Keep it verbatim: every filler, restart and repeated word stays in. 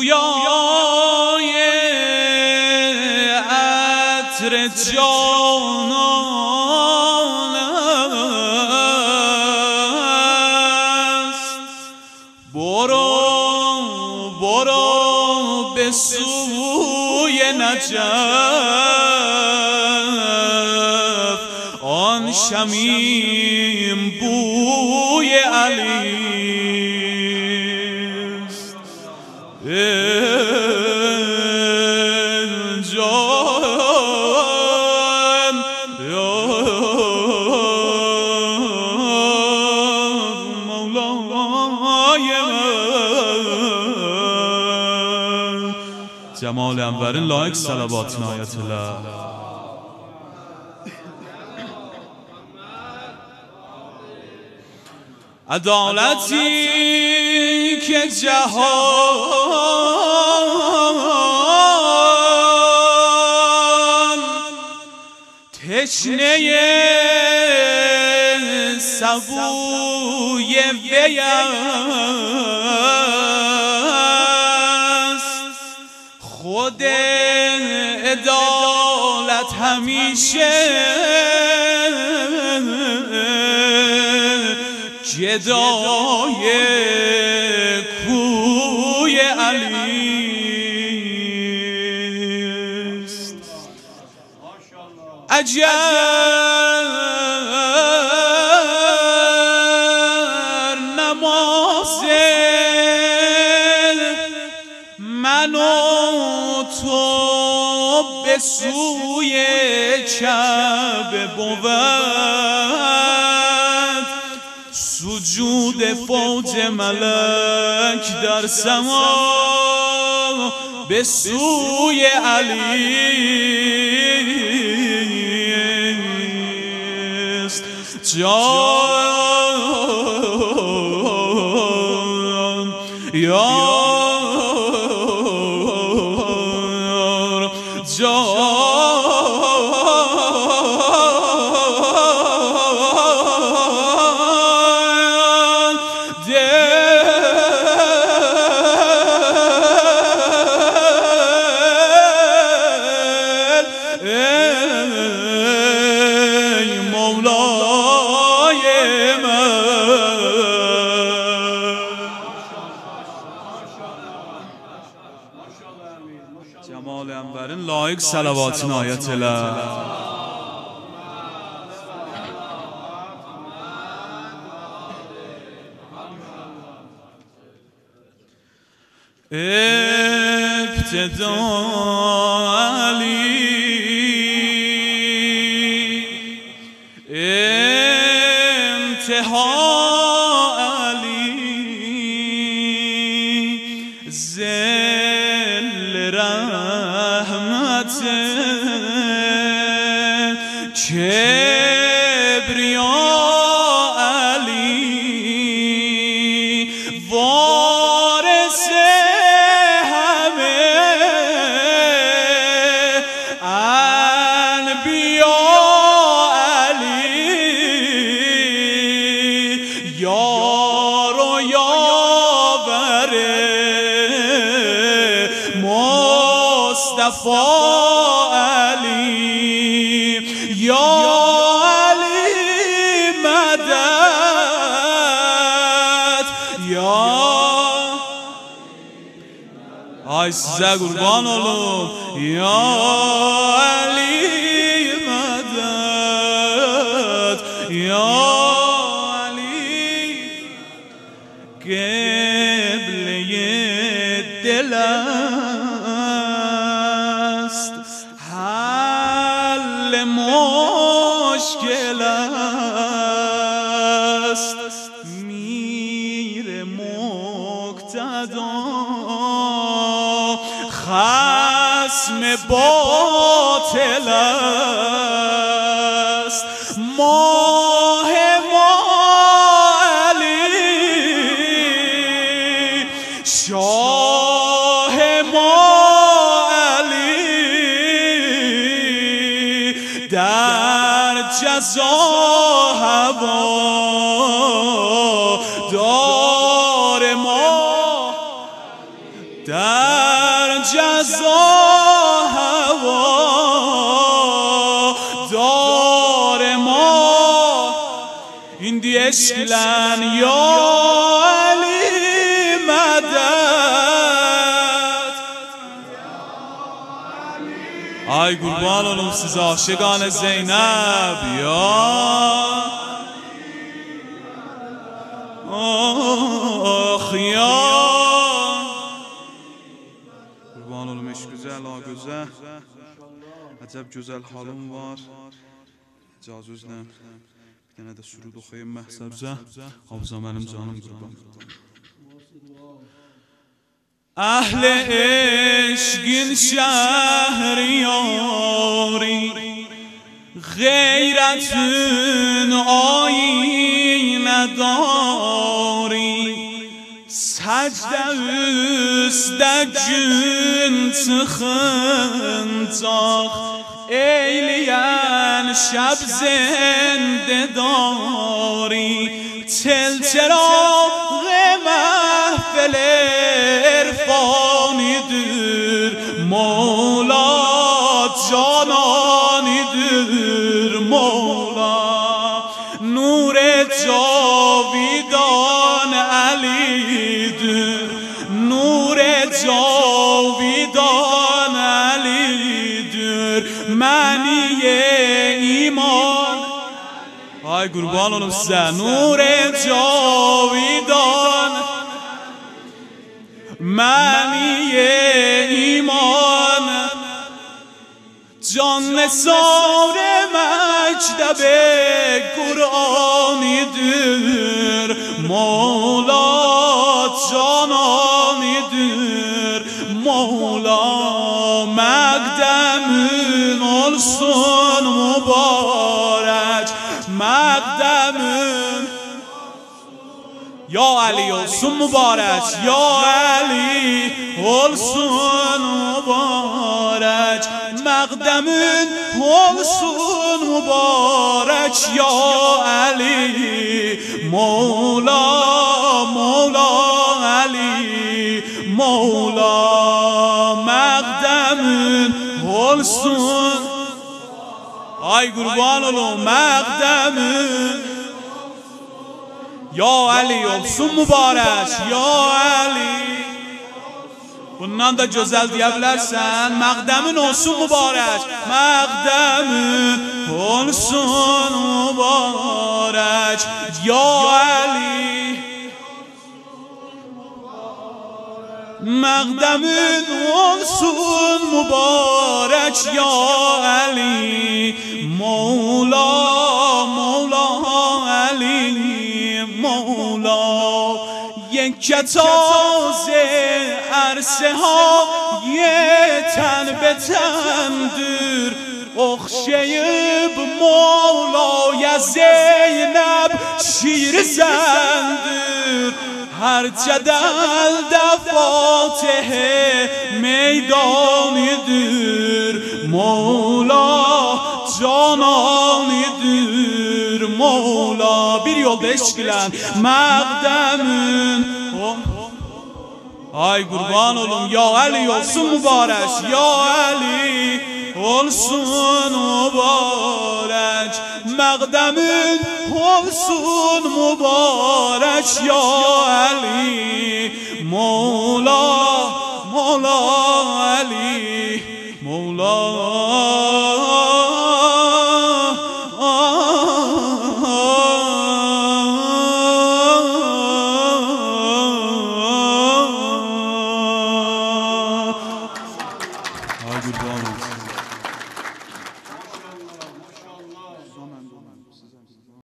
جویای عطر جانان است. برو برو به سوی نجف، آن شمیم بوی علی است. جان یا مولای من، جمال انورین لایک صلوات نایت الله. عدالتی که جهان تشنه سبوی وی است، خود عدالت همیشه جدای کوی علی است. اگر نماز من و تو به سوی کعبه بود، سجود فوج ملک در سما به سوی علی است. جان یا جان جمال انورین لایک صلوات نایت الله. ابتدا علی، انتها کبریا علی، وارث همه انبیا علی، یار و یاور مصطفی علی، یا آی سیزه قربان اولم، یا علی مدد، یا علی قبله دل است، حل مشکل است، میر مقتدا خصم باطل است، ماه ما علی، شاه ما علی، در جزا هوا دار ما، در جزا هوا دار ما این دی اشکلن یا علی مدد. ای قربان اولم siz عاشقان زینب یا آخ یا قربان اولم عشق güzel ha güzel. Acayip güzel halım var. İcazənizlə bir dənə də sürud oxuyayım məhzəbzə. Hafıza mənim canım qurban. Əhl-i eşqin şəhriyari غیرتون آینه داری سجده üstdə gün çıxıncaq eyləyən şəb zəndə dari tel çıraq məhfəl erfanidir Mola cananidir Mola nur cavidan Alidir nur cavidan Alidir mani iman. Ay qurban olum sizə nur cavidan mani iman can nesar mekteb Kur'anidir Mola cananidir Mola məqdəmin olsun mübarək məqdəmin Ya Ali olsun mübarək Ya Ali olsun mübarək məqdəmin olsun mübarək Ya Ali Mola Mola Ali Mola məqdəmin olsun. Ay qurban olum məqdəmin Ya Ali olsun mübarək Ya Ali. Bundan da güzel diyebilirsen məqdəmin olsun mübarək məqdəmin olsun mübarək Ya Ali məqdəmin olsun mübarək Ya Ali Mola Mola Ali Mola یک تازه عرصه ها یه تن به تن دور اخشیب مولای زینب شیر زندور هر جدل دفاتح میدانی دور مولا جانانی دور مولا bir yolda eşkilen məqdəmin. Ay qurban olum Ya Ali olsun mübarək Ya Ali olsun mübarək məqdəmin olsun mübarək Ya Ali Mola Mola Ali Mola Ay qurban olsun.